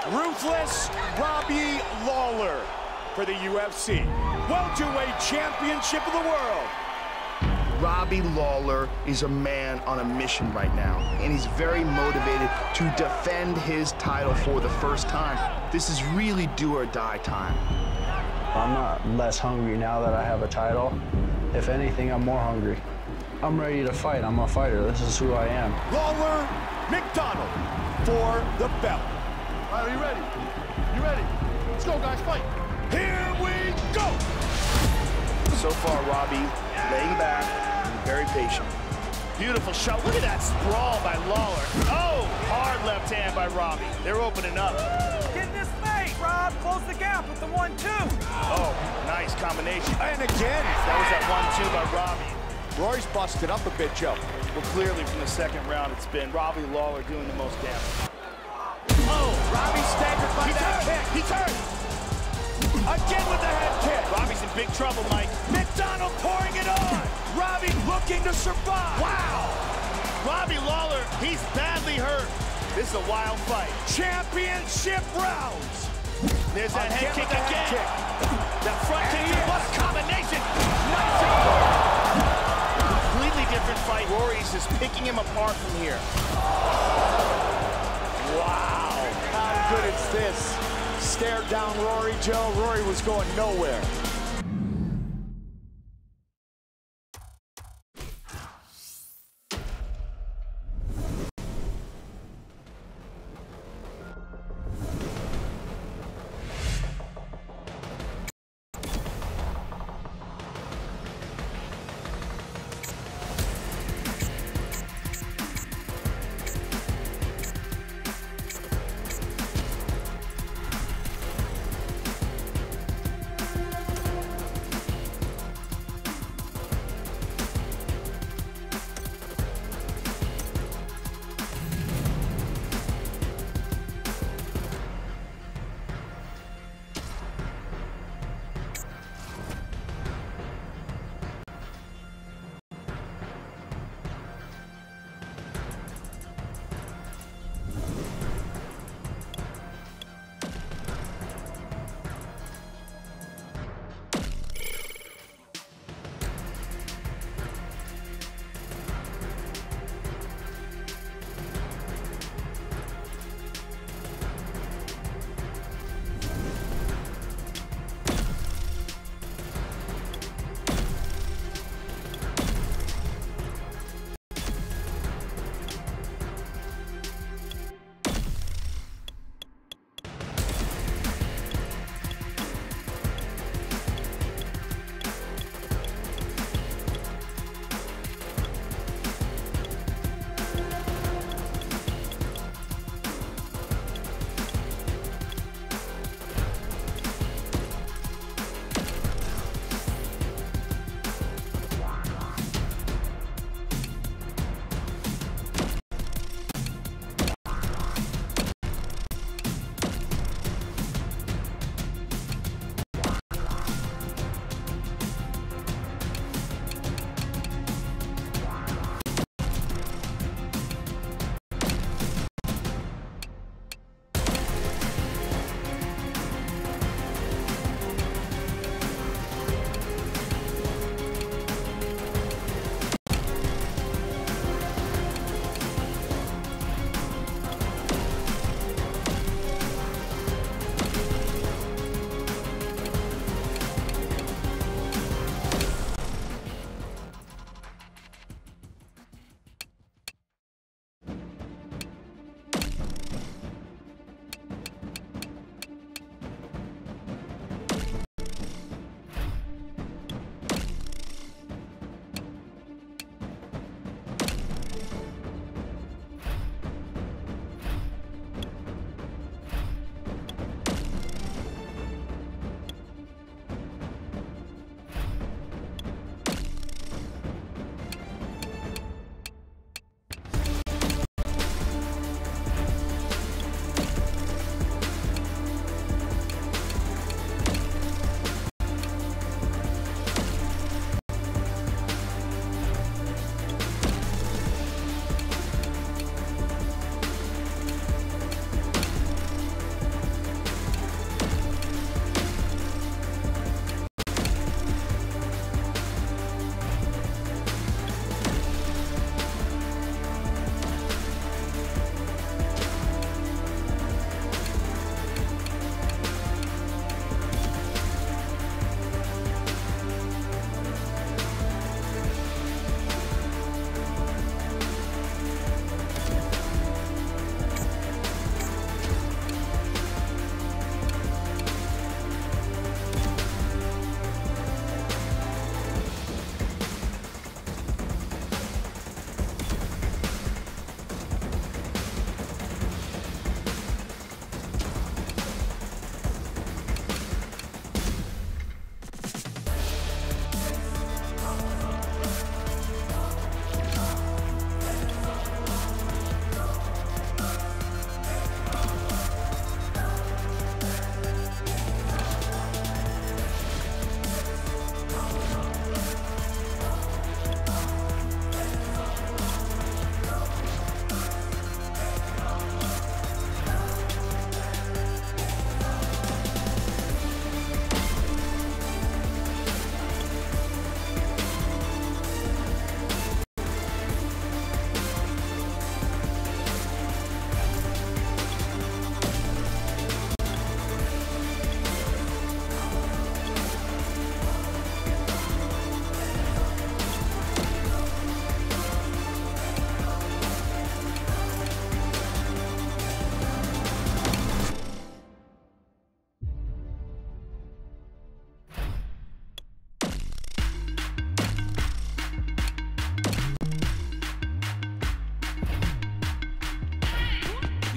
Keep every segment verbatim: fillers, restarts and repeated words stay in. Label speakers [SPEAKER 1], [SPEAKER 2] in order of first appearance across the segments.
[SPEAKER 1] Ruthless Robbie Lawler for the U F C Welterweight Championship of the World.
[SPEAKER 2] Robbie Lawler is a man on a mission right now, and he's very motivated to defend his title for the first time. This is really do or die time.
[SPEAKER 3] I'm not less hungry now that I have a title. If anything, I'm more hungry. I'm ready to fight. I'm a fighter. This is who I am.
[SPEAKER 1] Lawler McDonald for the belt.
[SPEAKER 4] All right, are you ready? You ready? Let's go, guys, fight.
[SPEAKER 1] Here we go.
[SPEAKER 2] So far, Robbie laying back and very patient.
[SPEAKER 5] Beautiful shot. Look at that sprawl by Lawler. Oh, hard left hand by Robbie. They're opening up.
[SPEAKER 6] Get in this face, Rob. Close the gap with the one two.
[SPEAKER 5] Oh, nice combination.
[SPEAKER 1] And again.
[SPEAKER 5] That was that one two by Robbie.
[SPEAKER 1] Roy's busted up a bit, Joe.
[SPEAKER 5] Well, clearly from the second round, it's been Robbie Lawler doing the most damage. Oh,
[SPEAKER 1] Robbie staggered by
[SPEAKER 5] he
[SPEAKER 1] that
[SPEAKER 5] turned.
[SPEAKER 1] kick.
[SPEAKER 5] He turned.
[SPEAKER 1] Again with the head kick.
[SPEAKER 5] Robbie's in big trouble, Mike.
[SPEAKER 1] McDonald pouring it on. Robbie looking to survive.
[SPEAKER 5] Wow. Robbie Lawler, he's badly hurt. This is a wild fight.
[SPEAKER 1] Championship rounds.
[SPEAKER 5] There's that head kick
[SPEAKER 1] that
[SPEAKER 5] again.
[SPEAKER 1] Head kick.
[SPEAKER 5] That front kick,
[SPEAKER 1] Yes.
[SPEAKER 5] what a combination. Nice. Completely different fight. Rory's just picking him apart from here.
[SPEAKER 1] Wow. How good is this? Stared down Rory, Joe. Rory was going nowhere.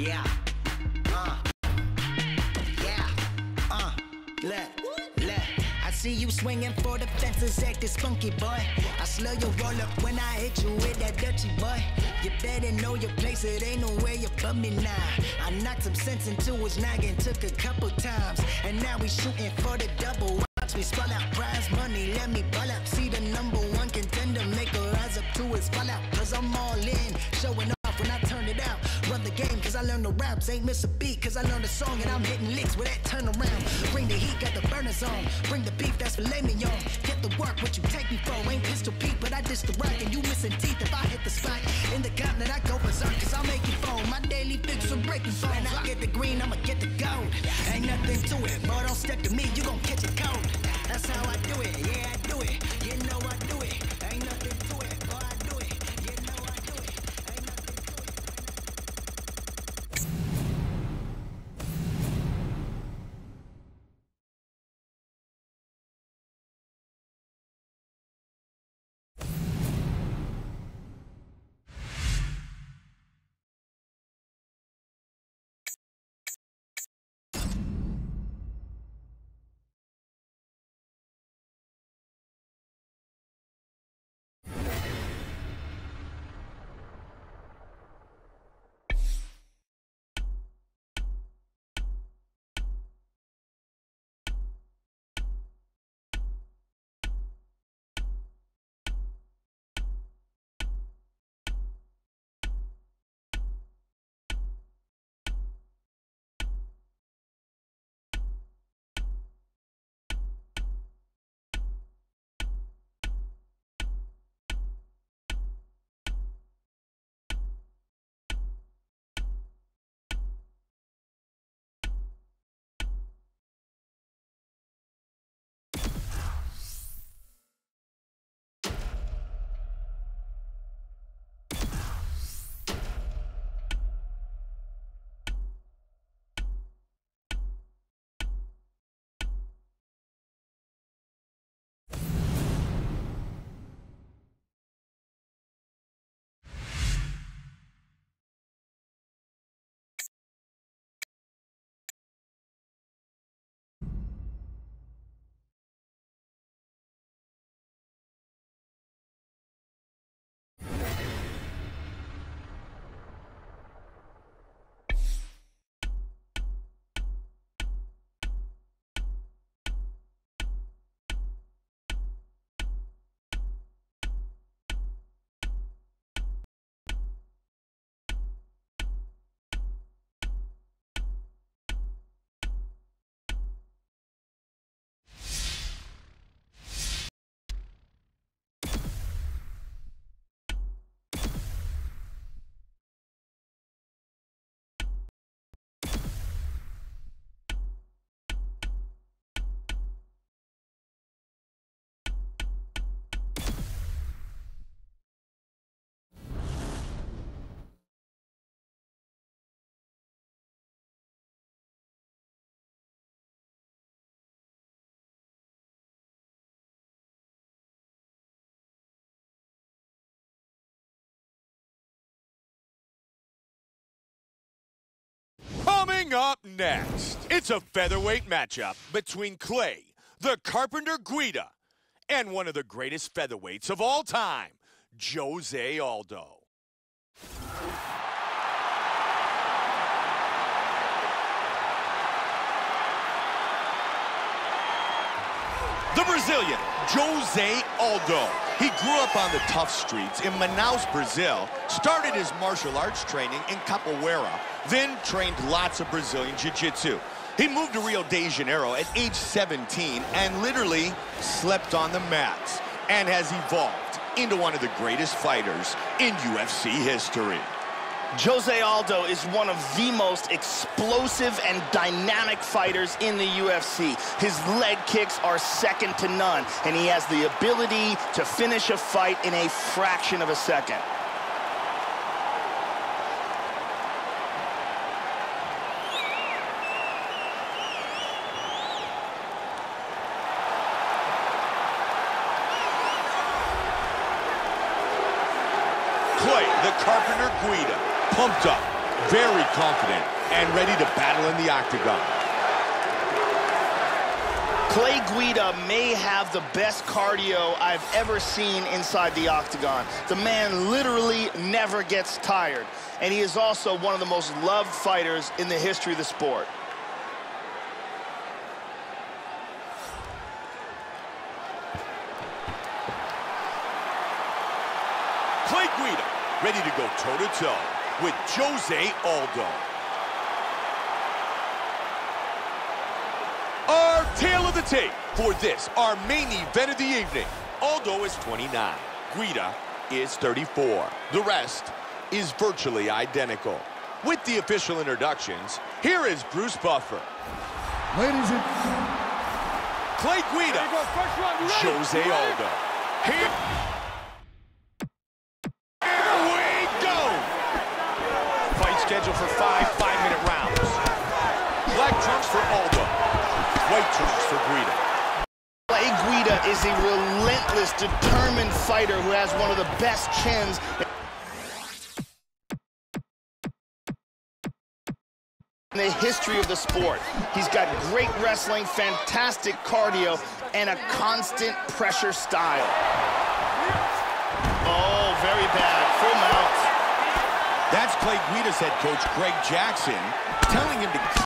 [SPEAKER 7] Yeah. Uh. Yeah. Uh. Look. Look. I see you swinging for the fences, acting spunky, boy. I slow your roll up when I hit you with that dirty, boy. You better know your place, it ain't no way above me now. I knocked some sense into his noggin, took a couple times, and now we shooting for the double. Watch me spell out prize money, let me ball up. See the number one contender, make a rise up to his fall out. Cause I'm all in, showing off when I turn it out. Run the game cause I learned the raps, ain't miss a beat cause I learned the song. And I'm hitting licks with that turnaround. Bring the heat, got the burners on. Bring the beef, that's filet mignon. Get the work, what you take me for. Ain't pistol Pete, but I dish the rock. And you missing teeth if I hit the spot. In the continent I go berserk cause I'll make you foam. My daily fix are breaking phones. I get the green, I'ma get the gold. Ain't nothing to it, but don't step to me, you gon' catch a cold. That's how I do it, yeah I do it. You know I do it, ain't nothing to it, but I do it. You know I do it, ain't nothing to it.
[SPEAKER 1] Coming up next, it's a featherweight matchup between Clay, the Carpenter Guida, and one of the greatest featherweights of all time, Jose Aldo. The Brazilian, Jose Aldo. He grew up on the tough streets in Manaus, Brazil, started his martial arts training in Capoeira, then trained lots of Brazilian Jiu-Jitsu. He moved to Rio de Janeiro at age seventeen and literally slept on the mats and has evolved into one of the greatest fighters in U F C history.
[SPEAKER 5] Jose Aldo is one of the most explosive and dynamic fighters in the U F C. His leg kicks are second to none, and he has the ability to finish a fight in a fraction of a second.
[SPEAKER 1] Clay, the Carpenter Guida, pumped up, very confident and ready to battle in the octagon.
[SPEAKER 5] Clay Guida may have the best cardio I've ever seen inside the octagon. The man literally never gets tired, and he is also one of the most loved fighters in the history of the sport.
[SPEAKER 1] Clay Guida ready to go toe-to-toe with Jose Aldo. Our tale of the tape for this, our main event of the evening. Aldo is twenty-nine, Guida is thirty-four. The rest is virtually identical. With the official introductions, here is Bruce Buffer.
[SPEAKER 4] Ladies and
[SPEAKER 1] Clay Guida, Jose Aldo. Here, here we go! Fight scheduled for five five-minute rounds. Black trunks for Aldo. White trunks for Guida.
[SPEAKER 5] Clay Guida is a relentless, determined fighter who has one of the best chins in the history of the sport. He's got great wrestling, fantastic cardio, and a constant pressure style. Oh, very bad. Full mount.
[SPEAKER 1] That's Clay Guida's head coach, Greg Jackson, telling him to